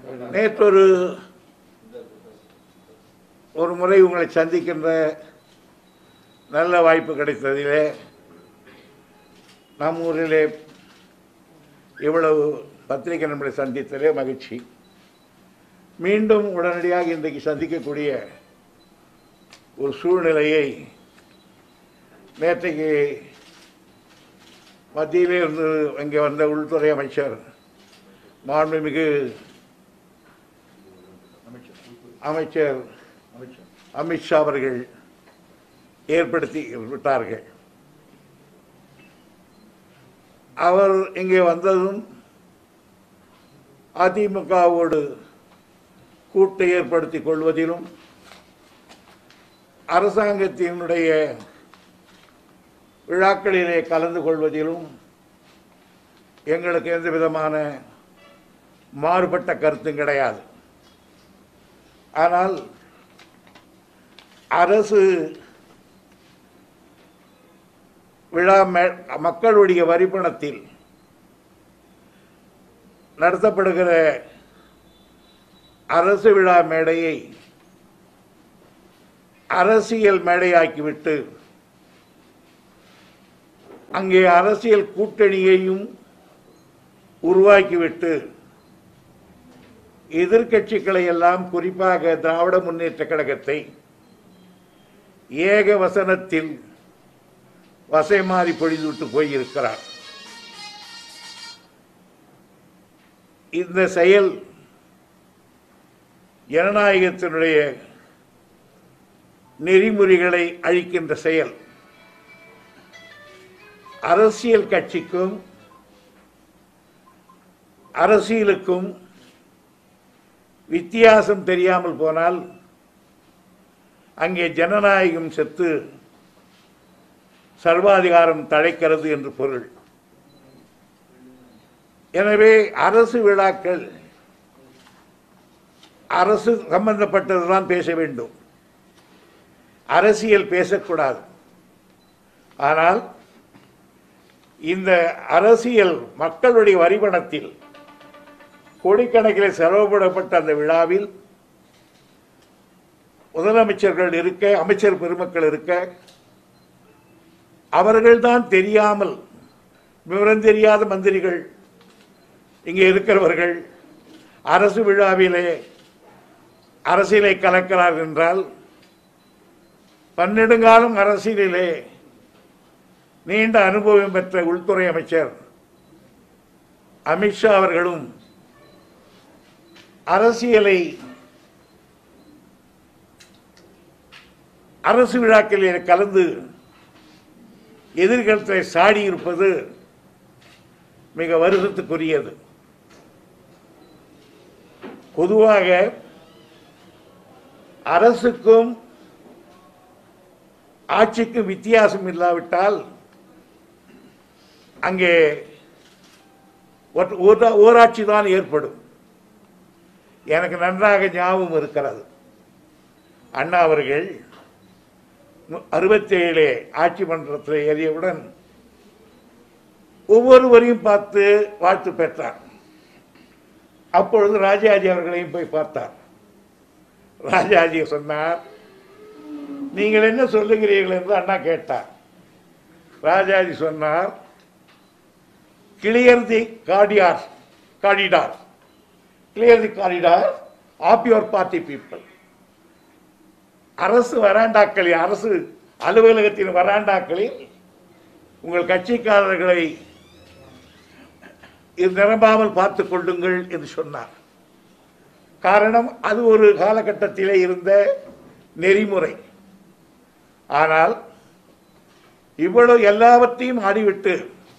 நேற்றொரு ஒரு முறை உங்களை சந்திக்கின்ற நல்ல வாய்ப்பு கிடைத்ததிலே நம் ஊரிலே இவ்வளவு பத்திரிகை நண்பர்களை சந்தித்ததே மகிழ்ச்சி. மீண்டும் உடனடியாக இன்றைக்கு சந்திக்கக்கூடிய ஒரு சூழ்நிலையை நேற்றைக்கு மத்தியிலே இருந்து இங்கே வந்த உள்துறை அமைச்சர் மாண்புமிகு அமைச்சர் அமித்ஷா அவர்கள் ஏற்படுத்தி விட்டார்கள். அவர் இங்கே வந்ததும் அதிமுகவோடு கூட்டை ஏற்படுத்திக் கொள்வதிலும் அரசாங்கத்தினுடைய விழாக்களிலே கலந்து கொள்வதிலும் எங்களுக்கு எந்த விதமான மாறுபட்ட கருத்தும் கிடையாது. ஆனால் அரசு விழா மக்களுடைய வரிப்பணத்தில் நடத்தப்படுகிற அரசு விழா மேடையை அரசியல் மேடையாக்கிவிட்டு அங்கே அரசியல் கூட்டணியையும் உருவாக்கிவிட்டு எதிர்க்கட்சிகளை எல்லாம் குறிப்பாக திராவிட முன்னேற்ற கழகத்தை ஏக வசனத்தில் வசை மாறி பொழிந்துவிட்டு போயிருக்கிறார். இந்த செயல் ஜனநாயகத்தினுடைய நெறிமுறைகளை அழிக்கின்ற செயல். அரசியல் கட்சிக்கும் அரசியலுக்கும் வித்தியாசம் தெரியாமல் போனால் அங்கே ஜனநாயகம் செத்து சர்வாதிகாரம் தழைக்கிறது என்று பொருள். எனவே அரசு விழாக்கள் அரசு சம்பந்தப்பட்டதுதான் பேச வேண்டும், அரசியல் பேசக்கூடாது. ஆனால் இந்த அரசியல் மக்களுடைய வரிபணத்தில் கோடிக்கணக்கில் செலவுபடப்பட்ட அந்த விழாவில் முதலமைச்சர்கள் இருக்க, அமைச்சர் பெருமக்கள் இருக்க, அவர்கள்தான் தெரியாமல் விவரம் தெரியாத மந்திரிகள் இங்கே இருக்கிறவர்கள் அரசு விழாவிலே அரசியலை கலக்கிறார் என்றால், பன்னெடுங்காலம் அரசியலிலே நீண்ட அனுபவம் பெற்ற உள்துறை அமைச்சர் அமித்ஷா அவர்களும் அரசியலை அரசு விழாக்களில் கலந்து எதிர்கருத்தை சாடி இருப்பது மிக வருத்தத்துக்குரியது. பொதுவாக அரசுக்கும் ஆட்சிக்கும் வித்தியாசம் இல்லாவிட்டால் அங்கே ஓராட்சி தான் ஏற்படும். எனக்கு நன்றாக ஞாபகம் இருக்கிறது, அண்ணா அவர்கள் 67 ஆட்சி மன்றத்தில் ஏறியவுடன் ஒவ்வொருவரையும் பார்த்து வாழ்த்து பெற்றார். அப்பொழுது ராஜாஜி அவர்களையும் போய் பார்த்தார். ராஜாஜி சொன்னார், நீங்கள் என்ன சொல்லுகிறீர்கள் என்று அண்ணா கேட்டார். ராஜாஜி சொன்னார், clear the corridor clear the corridor of your party people. அரசு வராண்டாக்களில், அரசு அலுவலகத்தின் வராண்டாக்களில் உங்கள் கட்சிக்காரர்களை நிரம்பாமல் பார்த்துக் கொள்ளுங்கள் என்று சொன்னார். காரணம், அது ஒரு காலகட்டத்திலே இருந்த நெறிமுறை. ஆனால் இவ்வளவு எல்லாவற்றையும் ஆடிவிட்டு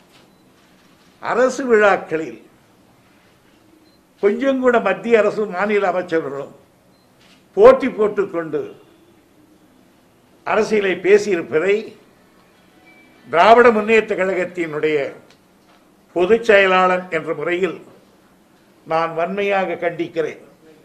அரசு விழாக்களில் கொஞ்சம் கூட மத்திய அரசும் மாநில அமைச்சர்களும் போட்டி போட்டுக்கொண்டு அரசியலை பேசியிருப்பதை திராவிட முன்னேற்ற கழகத்தினுடைய பொதுச் செயலாளர் என்ற முறையில் நான் வன்மையாக கண்டிக்கிறேன்.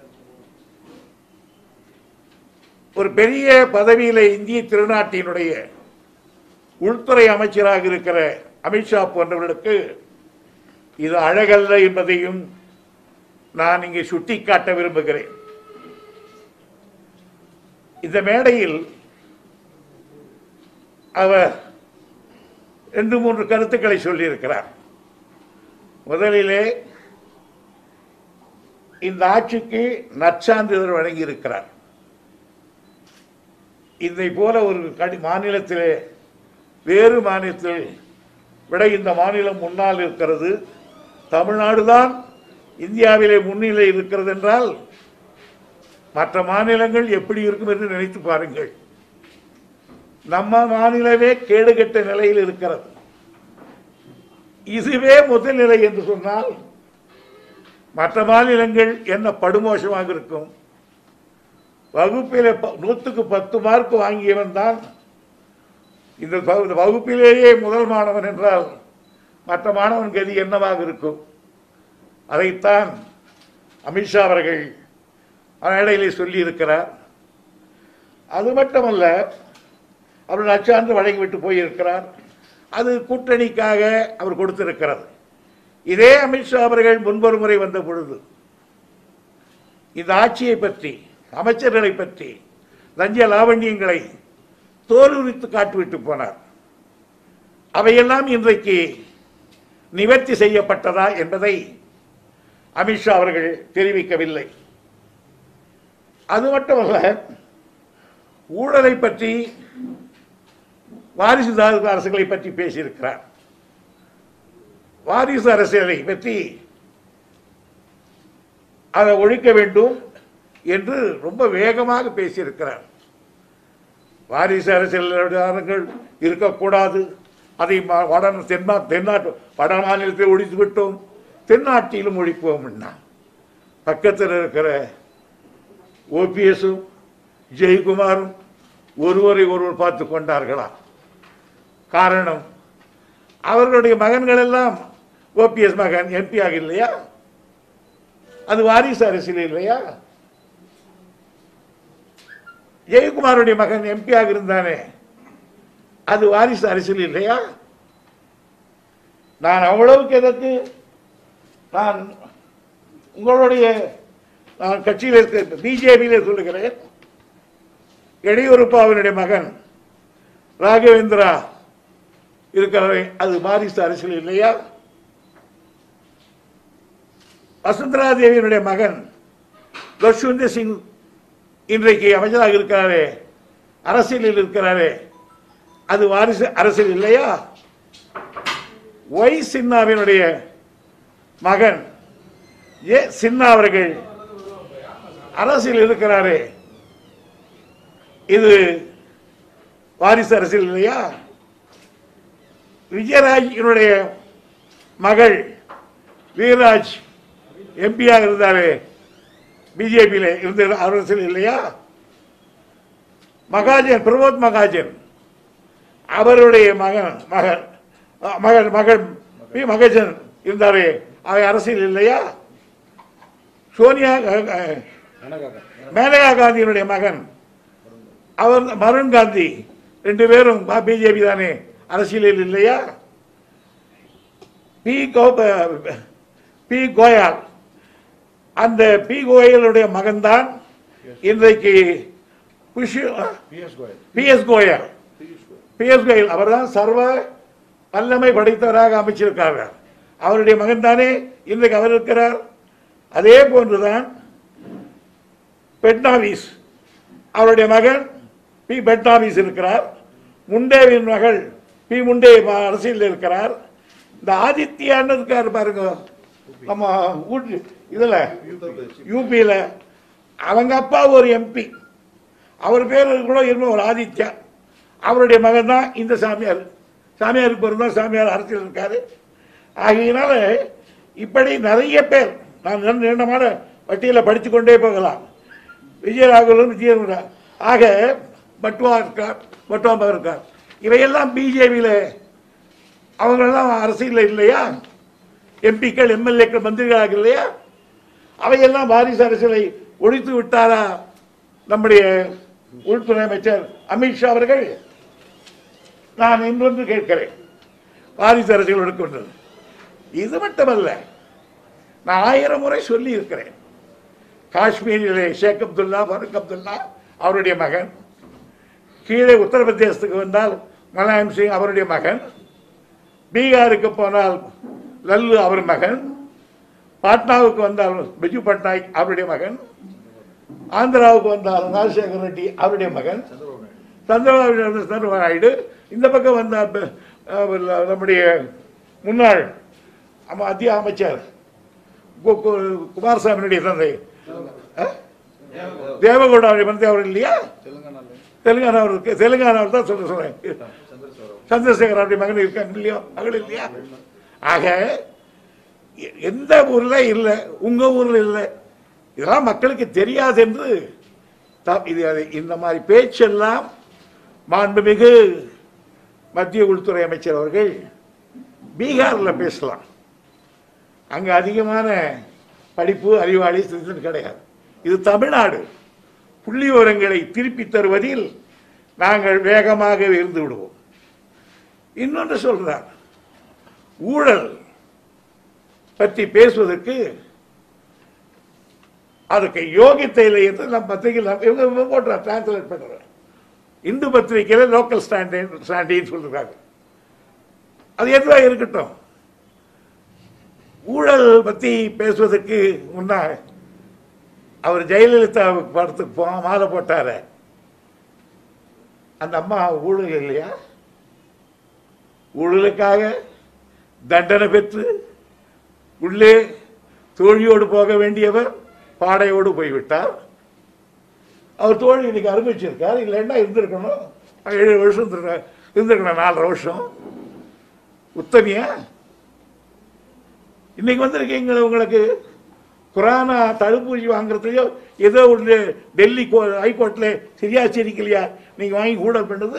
ஒரு பெரிய பதவியில் இந்திய திருநாட்டினுடைய உள்துறை அமைச்சராக இருக்கிற அமித்ஷா போன்றவர்களுக்கு இது அழகல்ல என்பதையும் நான் இங்கே சுட்டிக்காட்ட விரும்புகிறேன். இந்த மேடையில் அவர் 2-3 கருத்துக்களை சொல்லியிருக்கிறார். முதலிலே இந்த ஆட்சிக்கு நற்சான்றிதழ் வழங்கியிருக்கிறார். இதை போல ஒரு மாநிலத்திலே வேறு மாநிலத்தில் விட இந்த மாநிலம் முன்னால் இருக்கிறது. தமிழ்நாடு தான் இந்தியாவிலே முன்னிலை இருக்கிறது என்றால் மற்ற மாநிலங்கள் எப்படி இருக்கும் என்று நினைத்து பாருங்கள். நம்ம மாநிலமே கேடுகெட்ட நிலையில் இருக்கிறது. இதுவே முதல் நிலை என்று சொன்னால் மற்ற மாநிலங்கள் என்ன படுமோசமாக இருக்கும். வகுப்பிலே 100க்கு 10 மார்க் வாங்கியவன் தான் இந்த வகுப்பிலேயே முதல் மாணவன் என்றால் மற்ற மாணவன் கதி என்னவாக இருக்கும்? அதைத்தான் அமித்ஷா அவர்கள் மேடையிலே சொல்லி இருக்கிறார். அது மட்டுமல்ல, அவர் நற்சான்று வழங்கிவிட்டு போயிருக்கிறார். அது கூட்டணிக்காக அவர் கொடுத்திருக்கிறது. இதே அமித்ஷா அவர்கள் முன்பொரு முறை வந்த பொழுது இந்த ஆட்சியை பற்றி, அமைச்சர்களை பற்றி, லஞ்ச லாவண்யங்களை தோலுரித்து காட்டிவிட்டு போனார். அவையெல்லாம் இன்றைக்கு நிவர்த்தி செய்யப்பட்டதா என்பதை அமித்ஷா அவர்கள் தெரிவிக்கவில்லை. அது மட்டுமல்ல, ஊழலை பற்றி, வாரிசு அரசுகளை பற்றி பேசியிருக்கிறார். வாரிசு அரசியலை பற்றி அதை ஒழிக்க வேண்டும் என்று ரொம்ப வேகமாக பேசியிருக்கிறார். வாரிசு அரசியல் இருக்கக்கூடாது, அதை வட மாநிலத்தில் ஒழித்து விட்டோம், தென்னாட்டிலும் ஒழிப்போம். பக்கத்தில் இருக்கிற ஓபிஎஸும் ஜெயக்குமாரும் ஒருவரை ஒருவர் பார்த்து கொண்டார்களா? காரணம், அவர்களுடைய மகன்கள் எல்லாம் ஓபிஎஸ் மகன் எம்பி ஆக இல்லையா? அது வாரிசு அரசியல் இல்லையா? ஜெயக்குமாருடைய மகன் எம்பி ஆக இருந்தானே, அது வாரிசு அரசியல் இல்லையா? நான் அவ்வளவுக்கு எதற்கு நான் உங்களுடைய கட்சியில் இருக்க பிஜேபியிலே சொல்லுகிறேன். எடியூரப்பாவினுடைய மகன் ராகவேந்திரா இருக்கிறாரே, அது வாரிசு அரசியல் இல்லையா? வசுந்தரா தேவியினுடைய மகன் துஷ்யந்த் சிங் இன்றைக்கு அமைச்சராக இருக்கிறாரே, அரசியலில் இருக்கிறாரே, அது வாரிசு அரசியல் இல்லையா? ஒய் சின்னாவினுடைய மகன் ஏ சின்னா அவர்கள் அரசியல் இருக்கிறாரே, இது வாரிசு அரசியல் இல்லையா? விஜயராஜினுடைய மகள் வீரராஜ் எம்பியாக இருந்தாரே, பிஜேபியில் இருந்த அரசியல் இல்லையா? மகாஜன், பிரமோத் மகாஜன் அவருடைய மகன் மகஜன் இருந்தாரே, அவை அரசியல் இல்லையா? சோனியா மேனகா காந்தியினுடைய மகன் அவர் மருண் காந்தி, 2 பேரும் பிஜேபி தானே, அரசியலில் இல்லையா? பி கோயல், அந்த பி கோயலுடைய மகன்தான் இன்றைக்கு பி எஸ் கோயல். அவர்தான் சர்வ வல்லமை படைத்தவராக அமைச்சிருக்கார்கள். அவருடைய மகன் தானே இன்றைக்கு அவர் இருக்கிறார். அதே போன்றுதான் பெட்னாவிஸ், அவருடைய மகன் பி பெட்னாவிஸ் இருக்கிறார். முண்டேவின் மகள் பி முண்டே அரசியல் இருக்கிறார். இந்த ஆதித்யான்னு இருக்காரு பாருங்க, நம்ம இதுல யூபியில், அவங்க அப்பா ஒரு எம்பி, அவர் பேர் கூட இன்னும் ஒரு ஆதித்யா, அவருடைய மகன் தான் இந்த சாமியாருக்கு பிறந்தா சாமியார் அரசியல் இருக்காரு. ஆகையினால இப்படி நிறைய பேர், நான் நீண்டமான பட்டியலை படித்து கொண்டே போகலாம். விஜயராகவன் ஆக பட்வா இருக்கார், பட்வா இருக்கார், இவையெல்லாம் பிஜேபியில் அவங்களெல்லாம் அரசியல் இல்லையா? எம்பிக்கள், எம்எல்ஏக்கள், மந்திரிகளாக இல்லையா? அவையெல்லாம் வாரிசு அரசியலை ஒழித்து விட்டாரா நம்முடைய உள்துறை அமைச்சர் அமித்ஷா அவர்கள்? நான் இன்றொன்று கேட்கிறேன், வாரிசு அரசியல் ஒடுக்கின்றது. இது மட்டுமல்ல, நான் 1000 முறை சொல்லி இருக்கிறேன். காஷ்மீரிலே ஷேக் அப்துல்லா, ஃபருக் அப்துல்லா அவருடைய மகன், கீழே உத்தரப்பிரதேசத்துக்கு வந்தால் முலாயம் சிங் அவருடைய மகன், பீகாருக்கு போனால் லல்லு அவர் மகன், பாட்னாவுக்கு வந்தால் பிஜு பட்நாயக் அவருடைய மகன், ஆந்திராவுக்கு வந்தால் ராஜசேகர் ரெட்டி அவருடைய மகன், சந்திரபாபு நாயுடு, இந்த பக்கம் வந்தால் நம்முடைய முன்னாள் மத்திய அமைச்சர் குமாரசாமியுடைய தந்தை தேவகவுடா மந்திரி அவர் இல்லையா, தெலுங்கானாவில் தான் சொல்றேன், சந்திரசேகர் அவருடைய மகன் இருக்காங்க இல்லையா, மகள் இல்லையா. ஆக எந்த ஊர்ல இல்லை, உங்க ஊர்ல இல்லை, இதெல்லாம் மக்களுக்கு தெரியாது என்று இந்த மாதிரி பேச்செல்லாம் மாண்புமிகு மத்திய உள்துறை அமைச்சர் அவர்கள் பீகாரில் பேசலாம். அங்க அதிகமான படிப்பு அறிவாளி கிடையாது. இது தமிழ்நாடு. புள்ளி விவரங்களை திருப்பி தருவதில் நாங்கள் வேகமாக இருந்து விடுவோம். இன்னொன்று சொல்றார், ஊழல் பற்றி பேசுவதற்கு அதுக்கு யோகியத்தை என்று நம்ம பத்திரிகையில் இவங்க போட்டுறார், டிரான்ஸ்லேட் பண்றார். இந்து பத்திரிகையில லோக்கல் ஸ்டாண்டின்னு சொல்றாங்க. அது எதுவா இருக்கட்டும். ஊழல் பத்தி பேசுவதற்கு முன்னாள் அவர் ஜெயலலிதா படத்துக்கு மாலை போட்டாரு. அந்த அம்மா ஊழல் இல்லையா? ஊழலுக்காக தண்டனை பெற்று உள்ளே தோழியோடு போக வேண்டியவர் பாடையோடு போய்விட்டார். அவர் தோழி இன்னைக்கு அனுபவிச்சிருக்கார். இல்லைன்னா இருந்திருக்கணும், 7 வருஷம் இருந்திருக்கணும், 4.5 வருஷம் உத்தமியா. இன்னைக்கு வந்திருக்கீங்க, உங்களுக்கு குரானா தடுப்பூசி வாங்குறதுலையோ ஏதோ ஒரு டெல்லி ஹைகோர்ட்ல சரியா சிரிக்கலையா நீங்க வாங்கி ஊழல் பண்ணது.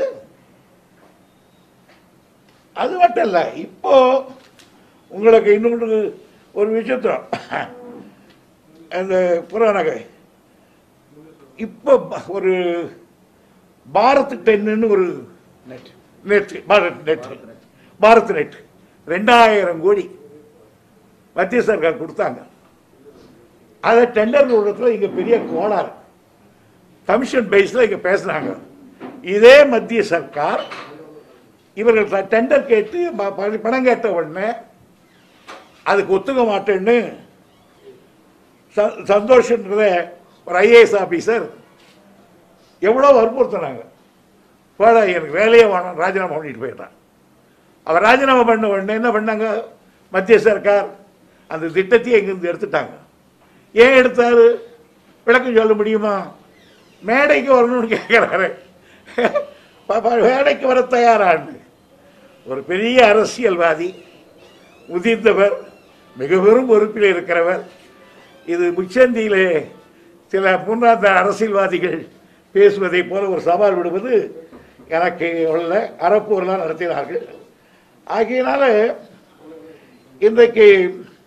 அது மட்டும் இல்ல, இப்போ உங்களுக்கு இன்னொன்று ஒரு விஷயத்த அந்த புறாநகை இப்போ ஒரு பாரத் 10 ஒரு நெட் பாரத் நெட் 2000 கோடி மத்திய சர்க்கார் கொடுத்தாங்க. அதை டெண்டர் விடுறதுல இங்க பெரிய கோளாறு, கமிஷன் பேஸ்ல இங்க பேசுறாங்க. இதே மத்திய சர்க்கார் இவர்கள் டெண்டர் கேட்டு பணம் கேட்ட உடனே அதுக்கு ஒத்துக்க மாட்டேன்னு சந்தோஷன்ற ஒரு ஐஏஎஸ் ஆபீசர் எவ்வளவு வற்புறுத்தினாங்க. எனக்கு வேலையே வேணும், ராஜினாமா பண்ணிட்டு போயிட்டான். அவர் ராஜினாமா பண்ண உடனே என்ன பண்ணாங்க, மத்திய சர்க்கார் அந்த திட்டத்தையே எங்கிருந்து எடுத்துட்டாங்க. ஏன் எடுத்தாரு விளக்கம் சொல்ல முடியுமா? மேடைக்கு வரணும்னு கேட்கிறாரு. மேடைக்கு வர தயாரான்னு ஒரு பெரிய அரசியல்வாதி, முதிர்ந்தவர், மிக பெரும் பொறுப்பில் இருக்கிறவர். இது முச்சந்தியிலே சில முன்னாள் அரசியல்வாதிகள் பேசுவதை போல ஒரு சவால் விடுவது எனக்கு உள்ள அறப்போர்லாம் நடத்தினார்கள். ஆகையினால இன்றைக்கு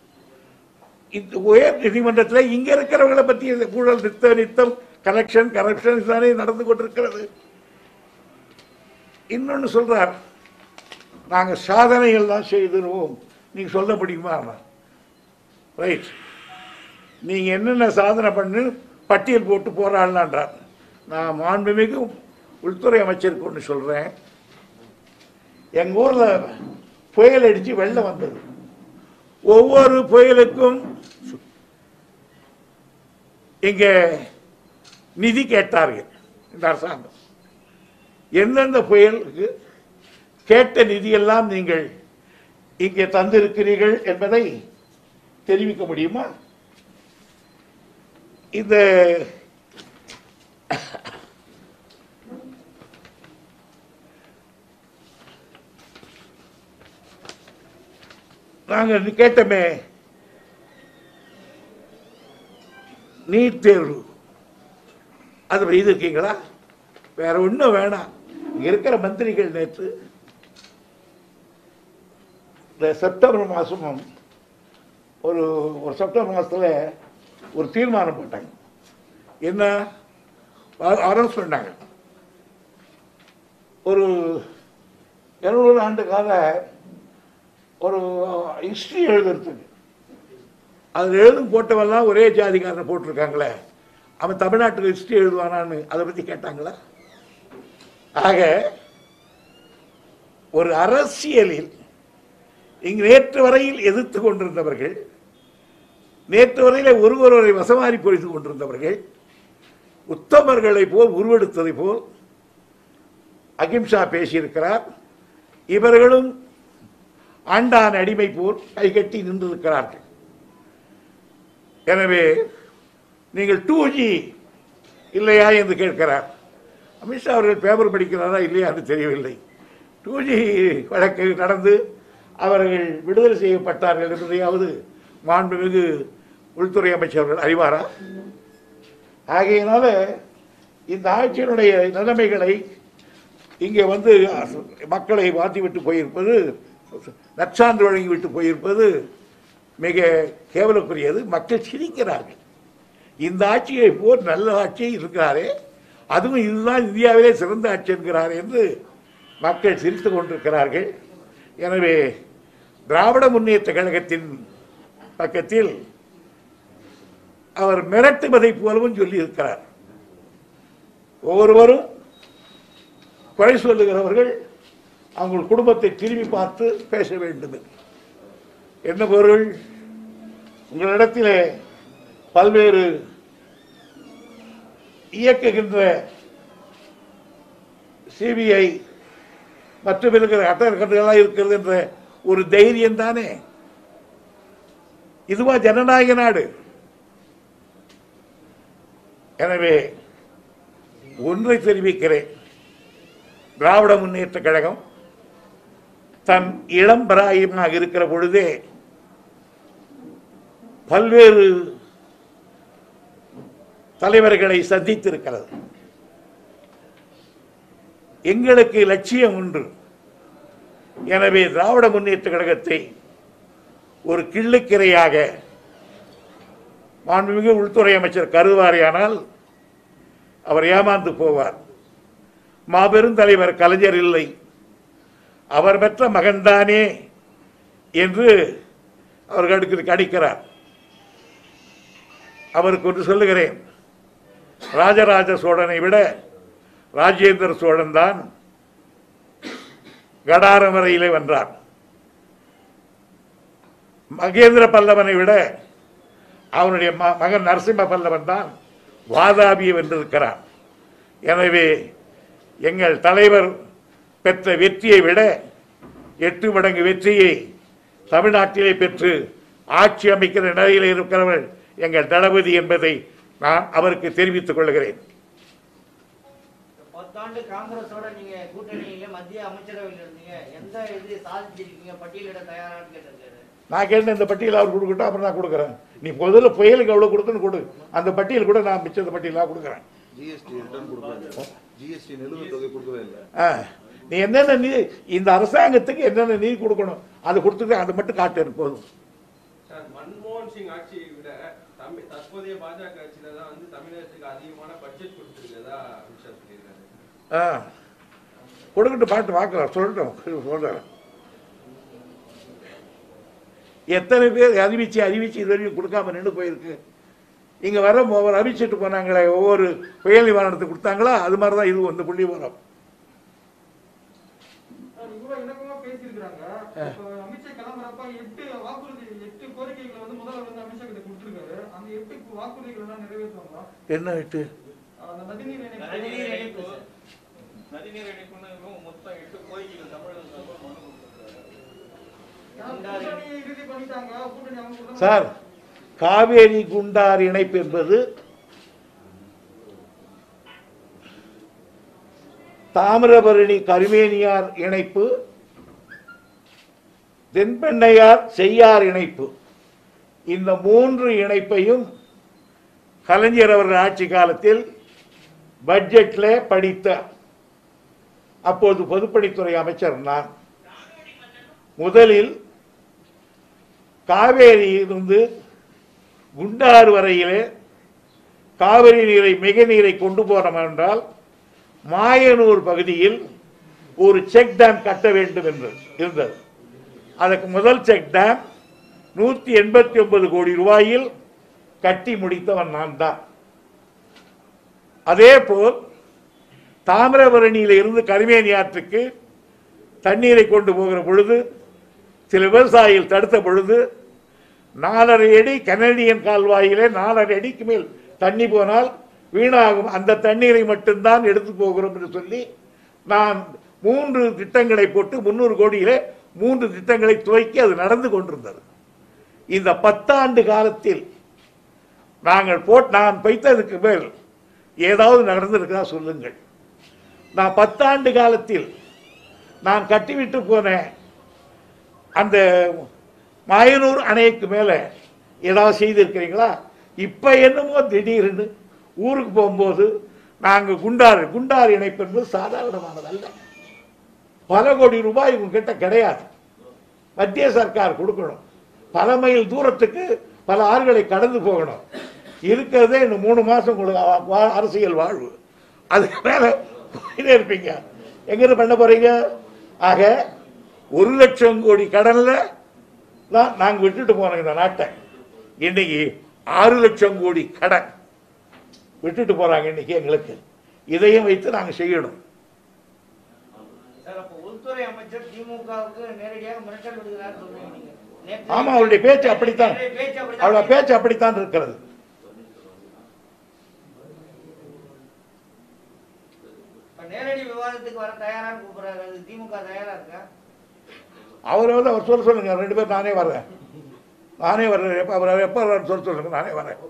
உயர் நீதிமன்றத்தில் இங்க இருக்கிறவங்களை பற்றி ஊழல் நித்தம் கனெக்ஷன் கரப்ஷன் தானே நடந்து கொண்டிருக்கிறது. இன்னொன்னு சொல்றார், நாங்க சாதனைகள் தான் செய்திருவோம், நீங்க சொல்ல முடியுமா? ரைட், நீங்க என்னென்ன சாதனை பண்ணு பட்டியல் போட்டு போராடலான்றார். நான் மாண்புமிகு உள்துறை அமைச்சருக்கு ஒன்று சொல்றேன். எங்க ஊர்ல புயல் அடிச்சு வெள்ளம் வந்தது. ஒவ்வொரு புயலுக்கும் இங்க நிதி கேட்டார்கள் இந்த அரசாங்கம். எந்தெந்த புயலுக்கு கேட்ட நிதியெல்லாம் நீங்கள் இங்கே தந்திருக்கிறீர்கள் என்பதை தெரிவிக்க முடியுமா? இந்த நாங்கள் கேட்டமே நீட் தேர்வு, அது எழுதிருக்கீங்களா? வேற ஒன்றும் வேணாம். இங்க இருக்கிற மந்திரிகள் நேற்று இந்த செப்டம்பர் மாதமும் ஒரு செப்டம்பர் மாதத்தில் ஒரு தீர்மானம் போட்டாங்க. என்ன அனௌன்ஸ் பண்ணாங்க, ஒரு 200 ஆண்டு கால ஒரு ஹிஸ்டரி எழுதுறதுக்கு அதில் எழுதும் போட்டவெல்லாம் ஒரே ஜாதிக்காரனை போட்டிருக்காங்களே, அவன் தமிழ்நாட்டுக்கு ஹிஸ்ட்ரி எழுதுவானான்னு அதை பற்றி கேட்டாங்களா? ஆக ஒரு அரசியலில் இங்கு நேற்று வரையில் எதிர்த்து கொண்டிருந்தவர்கள், நேற்று வரையில் ஒருவரை வசமாறி பொழித்து கொண்டிருந்தவர்கள், உத்தமர்களை போல் உருவெடுத்ததை போல் அகிம்சா பேசியிருக்கிறார். இவர்களும் ஆண்டான் அடிமை போல் கைகட்டி நின்றிருக்கிறார்கள். எனவே நீங்கள் 2G இல்லையா என்று கேட்கிறார். அமித்ஷா அவர்கள் பேப்பர் படிக்கிறாரா இல்லையா என்று தெரியவில்லை. 2G வழக்கு நடந்து அவர்கள் விடுதலை செய்யப்பட்டார்கள் என்பதையாவது மாண்புமிகு உள்துறை அமைச்சர்கள் அறிவாரா? ஆகையினால இந்த ஆட்சியினுடைய நிலைமைகளை இங்கே வந்து மக்களை வாட்டிவிட்டு போயிருப்பது, நற்சான்று வழங்கிவிட்டு போயிருப்பது மிக கேவலக்குரியது. மக்கள் சிரிக்கிறார்கள். இந்த ஆட்சியை போல் நல்ல ஆட்சி இருக்கிறாரே, அதுவும் இதுதான் இந்தியாவிலே சிறந்த ஆட்சி என்கிறார் என்று மக்கள் சிரித்து கொண்டிருக்கிறார்கள். எனவே திராவிட முன்னேற்ற கழகத்தின் பக்கத்தில் அவர் மிரட்டுவதை போலவும் சொல்லியிருக்கிறார். ஒவ்வொருவரும் குறை சொல்லுகிறவர்கள் அவங்கள் குடும்பத்தை திரும்பி பார்த்து பேச வேண்டும். என்ன பொருள்? உங்களிடத்தில் பல்வேறு இயக்குகின்ற சிபிஐ மற்றும் இருக்கிற அட்டகட்டுகளாக இருக்கிறது என்ற ஒரு தைரியம் தானே. இதுவா ஜனநாயக நாடு? எனவே ஒன்றை தெரிவிக்கிறேன், திராவிட முன்னேற்ற கழகம் தன் இளம் பிராயமாக இருக்கிற பொழுதே பல்வேறு தலைவர்களை சந்தித்திருக்கிறது. எங்களுக்கு லட்சியம் ஒன்று. எனவே திராவிட முன்னேற்ற கழகத்தை ஒரு கிள்ளுக்கிரையாக மாண்புமிகு உள்துறை அமைச்சர் கருதுவாரேயானால் அவர் ஏமாந்து போவார். மாபெரும் தலைவர் கலைஞர் இல்லை, அவர் பெற்ற மகன்தானே என்று அவர்களுக்கு கடிக்கிறார். அவருக்கு ஒன்று சொல்லுகிறேன், ராஜராஜ சோழனை விட ராஜேந்திர சோழன் தான் கடாரம் வரையிலே வென்றார். மகேந்திர பல்லவனை விட அவனுடைய மகன் நரசிம்ம பல்லவன் தான் வாதாபியை வென்றிருக்கிறார். எனவே எங்கள் தலைவர் பெற்ற வெற்றியை விட 8 மடங்கு வெற்றியை தமிழ்நாட்டிலே பெற்று ஆட்சி அமைக்கிற நிலையில் இருக்கிறவர்கள் எங்கள் தளபதி என்பதை நான் அவருக்கு தெரிவித்துக் கொள்கிறேன். காங்கிரஸோட நீங்க கூட்டணியில மத்திய அமைச்சரவையில் இருந்தீங்க, எந்த இது சாதிச்சிருக்கீங்க பட்டியலிட தயாரான்னு கேட்டிருக்காரு. நான் கேட்டேன், இந்த பட்டியல் அவர் கொடுக்கட்டும், அப்புறம் நான் கொடுக்குறேன். நீ முதல்ல புயலுக்கு எவ்வளவு கொடுத்துன்னு கொடு, அந்த பட்டியல் கூட நான் மிச்ச பட்டியலாக கொடுக்குறேன். நீ என்னென்ன நீ இந்த அரசாங்கத்துக்கு என்னென்ன நீதி கொடுக்கணும் அதை கொடுத்துட்டு அதை மட்டும் காட்டு போதும். மன்மோகன் சிங் ஆட்சியை விட தற்போதைய பாஜக ஆட்சியில தான் வந்து தமிழகத்துக்கு அதிகமான பட்ஜெட் கொடுத்திருக்கிறதா அமித்ஷா சொல்லியிருக்காரு. கொடுக்கட்டும், பாட்டு பார்க்கலாம், சொல்லட்டும், சொல்றேன். எத்தனை பேர் அறிவிச்சு இது வரைக்கும் கொடுக்காம நின்று போயிருக்கு. இங்க வர அறிவிச்சிட்டு போனாங்களே, ஒவ்வொரு புயல் நிவாரணத்துக்கு கொடுத்தாங்களா, அது மாதிரிதான் இது வந்து புள்ளி வரும். என்ன 8 சார்? காவேரி குண்டார் இணைப்பு என்பது தாமிரபரணி கருமேனியார் இணைப்பு, தென்பெண்ணையார் செய்யார் இணைப்பு, இந்த 3 இணைப்பையும் கலைஞர் அவர்கள் ஆட்சி காலத்தில் பட்ஜெட்டில் படித்த அப்போது பொதுப்பணித்துறை அமைச்சர் நான். முதலில் காவேரியிலிருந்து குண்டாறு வரையிலே காவிரி நீரை மிக நீரை கொண்டு போனோம் என்றால் மாயனூர் பகுதியில் ஒரு செக் டேம் கட்ட வேண்டும் என்று இருந்தது. அதற்கு முதல் செக் டேம் 189 கோடி ரூபாயில் கட்டி முடித்தவன் நான் தான். அதே போல் தாமிரபரணியில் இருந்து கரிமேனி ஆற்றுக்கு தண்ணீரை கொண்டு போகிற பொழுது சில விவசாயிகள் தடுத்த பொழுது 4.5 அடி கனடியன் கால்வாயிலே 4.5 அடிக்கு மேல் தண்ணி போனால் வீணாகும், அந்த தண்ணீரை மட்டும்தான் எடுத்து போகிறோம் என்று சொல்லி நான் 3 திட்டங்களை போட்டு 300 கோடியிலே 3 திட்டங்களை துவக்கி அது நடந்து கொண்டிருந்தது. இந்த 10 ஆண்டு காலத்தில் நான் வைத்ததுக்கு மேல் ஏதாவது நடந்திருக்கிறதா சொல்லுங்கள். நான் 10 ஆண்டு காலத்தில் நான் கட்டிவிட்டு போன அந்த மாயனூர் அணைக்கு மேலே ஏதாவது செய்திருக்கிறீங்களா? இப்போ என்னமோ திடீர்னு ஊருக்கு போகும்போது நாங்கள் குண்டாறு இணைப்பு என்பது சாதாரணமானதல்ல. பல கோடி ரூபாய் உங்ககிட்ட கிடையாது, மத்திய சர்க்கார் கொடுக்கணும். பல மைல் தூரத்துக்கு பல ஆறுகளை கடந்து போகணும். இருக்கிறதே இன்னும் 3 மாதம் உங்களுக்கு அரசியல் வாழ்வு, அதுக்கு மேலே போயிட்டே இருப்பீங்க. எங்கிருந்து பண்ண போறீங்க? ஆக 1 லட்சம் கோடி கடனில் தான் நாங்கள் விட்டுட்டு போனோம் இந்த நாட்டை. இன்னைக்கு 6 லட்சம் கோடி கடன் விட்டுட்டு போறாங்க இன்னைக்கு எங்களுக்கு. இதையும் வைத்து நாங்கள் செய்யணும். உள்துறை அமைச்சர் திமுகவுக்கு நேரடியாக மிரட்டல் விடுகிறார் சொல்றீங்க. ஆமா, அவருடைய பேச்சு அப்படித்தான், அவருடைய பேச்சு அப்படித்தான் இருக்கிறது. நேரடி விவாதத்துக்கு வர தயாரான்னு கூப்பிடுறாரு, திமுக தயாரா இருக்கா? அவர் சொல்லுங்க, 2 பேரும் நானே வர்றேன். அவர் எப்போ சொல்லுங்க, நானே வரேன்.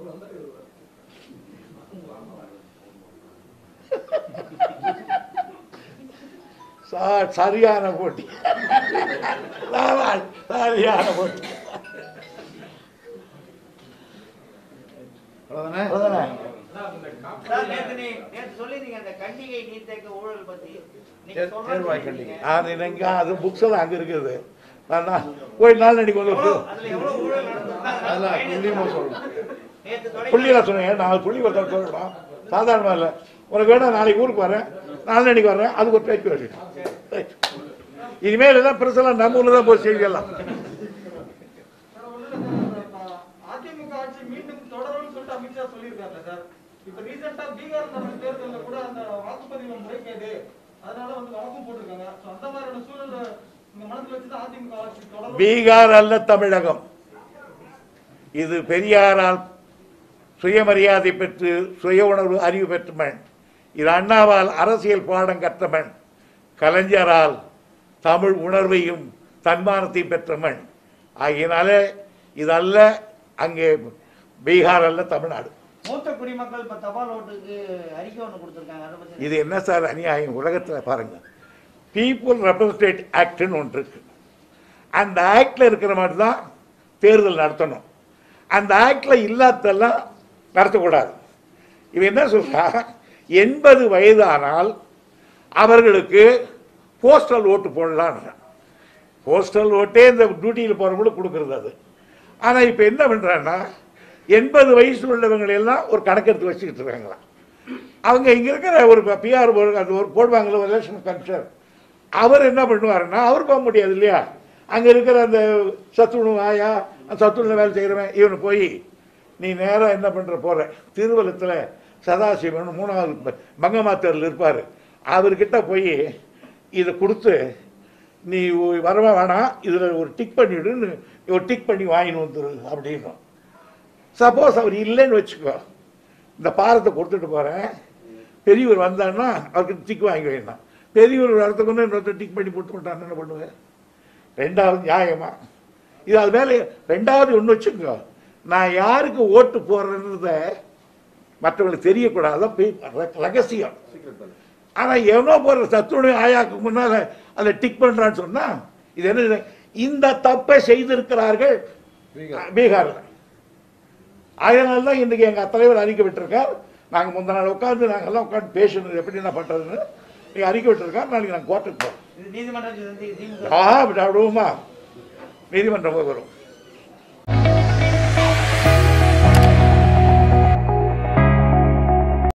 சரியான போட்டி, சரியான போட்டி. அது புக்ஸ் எல்லாம் அங்க இருக்குது. போய் நாளடிக்கு வந்து புள்ளியெல்லாம் சொன்னீங்க. 4 புள்ளி சொல்லணும், சாதாரணமா இல்லை. உனக்கு வேணா நாளைக்கு ஊருக்கு வரேன், நாளடிக்கு வர்றேன், அதுக்கு ஒரு பேச்சு வச்சுக்கணும். இனிமேல் எல்லாம் பிரச்சனை நம்ம ஊர்ல தான் போய் செய்யலாம். அதிமுக ஆட்சி மீண்டும் தொடரும் சொல்லிட்டு அமித்ஷா சொல்லியிருக்காங்க சார். இப்ப ரீசெண்டா பீகார் நடந்த தேர்தலில் கூட அந்த வாக்குப்பதிவு முறைகேடு, அதனால வழக்கம் போட்டிருக்காங்க. அந்த மாதிரியான சூழல் மனதில் வச்சுதான் அதிமுக ஆட்சி தொடரும். பீகார் அல்ல தமிழகம். இது பெரியாரால் சுயமரியாதை பெற்று சுய உணர்வு அறிவு பெற்றவன், இது அண்ணாவால் அரசியல் பாடம் கற்றவன், கலைஞரால் தமிழ் உணர்வையும் தன்மானத்தையும் பெற்றவன். ஆகியனால இதல்ல அங்கே பீகார் அல்ல தமிழ்நாடு. மூத்த குடிமக்கள் இப்ப தபால் ஓட்டுக்கு அறிக்கை ஒன்று கொடுத்திருக்காங்க. இது என்ன சார் அநியாயம்? உலகத்தில் பாருங்க, பீப்புள் ரெப்ரசன்டேட் ஆக்ட்னு ஒன்று இருக்கு. அந்த ஆக்ட்ல இருக்கிற மாதிரி தான் தேர்தல் நடத்தணும். அந்த ஆக்ட்ல இல்லாதெல்லாம் நடத்தக்கூடாது. இவன் என்ன சொல்றா, 80 வயது ஆனால் அவர்களுக்கு போஸ்டல் ஓட்டு போடலாம். போஸ்டல் ஓட்டே இந்த டியூட்டியில் போகிறவங்களுக்கு கொடுக்கறது அது. ஆனால் இப்போ என்ன பண்ணுறான்னா, 80 வயசு உள்ளவங்களை எல்லாம் ஒரு கணக்கெடுத்து வச்சுக்கிட்டு இருக்காங்களாம். அவங்க இங்கே இருக்கிற ஒரு பிஆர் அது ஒரு போடுவாங்களே, ஒரு எலெக்ஷன் கமிஷனர், அவர் என்ன பண்ணுவாருன்னா, அவர் போக முடியாது இல்லையா, அங்கே இருக்கிற அந்த சத்துணவு ஆயா, அந்த சத்துணவு வேலை செய்கிறவன் இவனு போய் நீ நேராக என்ன பண்ணுற போகிற திருவள்ளத்தில் சதாசிவன் 3வது பங்கமாத்தரில் இருப்பார், அவர்கிட்ட போய் இதை கொடுத்து நீ வரவே வேணாம், இதில் ஒரு டிக் பண்ணிவிடுன்னு ஒரு டிக் பண்ணி வாங்கின்னு வந்துரு அப்படின்னு. சப்போஸ் அவர் இல்லைன்னு வச்சுக்கோ, இந்த பாரத்தை கொடுத்துட்டு போகிறேன், பெரியவர் வந்தான்னா அவருக்கு டிக் வாங்கி வைக்கணும். பெரியவர் வரத்துக்கு ஒன்று இன்னொருத்தர் டிக் பண்ணி கொடுத்து விட்டான்னு என்ன பண்ணுவேன்? 2வது நியாயமா இது? அது மேலே 2வது ஒன்று வச்சுக்கோ, நான் யாருக்கு ஓட்டு போடுறேன்றத மற்றவங்களுக்கு தெரியக்கூடாது, ரகசியம். ஆனால் எவனோ போடுற சத்துணவு ஆயாக்கு முன்னால் அதை டிக் பண்ணுறான்னு சொன்னால் இது என்ன? இந்த தப்பை செய்திருக்கிறார்கள் பீகாரில். அதனால தான் இன்றைக்கி எங்கள் தலைவர் அறிக்கை விட்டுருக்கார். நாங்கள் முந்தின நாள் உட்காந்து நாங்கள்லாம் உட்காந்து பேசணும் எப்படி என்ன பண்ணுறதுன்னு நீங்கள் அறிக்கை விட்டுருக்கார். நாளைக்கு நாங்கள் கோர்ட்டுக்கு போகிறோம். நீதிமன்றம் விடுவோமா? நீதிமன்றம் போய் வரும்.